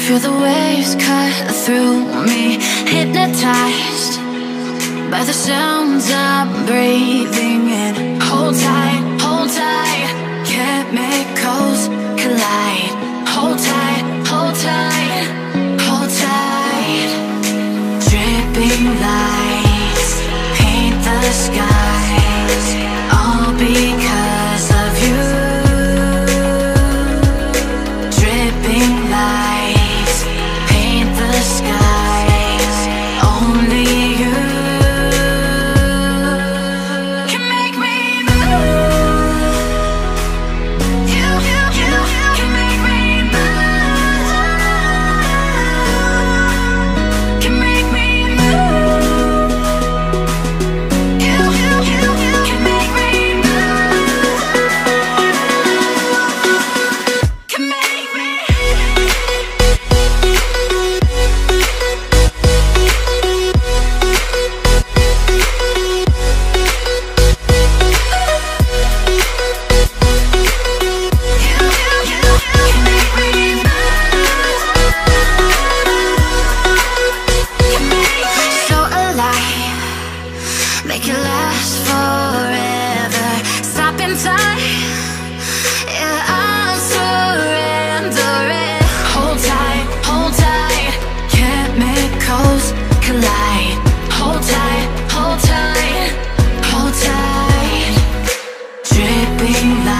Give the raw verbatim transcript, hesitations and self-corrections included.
Feel the waves cut through me, hypnotized by the sounds I'm breathing in. Hold tight, hold tight, chemicals collide. Hold tight, hold tight, hold tight. Dripping lights paint the skies, all because of you. Dripping lights paint the skies, only you can make me move. You, you, you can make me move. Can make me move. You, you, you can make me move. Can make me. So alive, make it last forever. Stop in time, yeah, I'm surrendering. Hold tight, hold tight, chemicals collide. Hold tight, hold tight, hold tight. Dripping light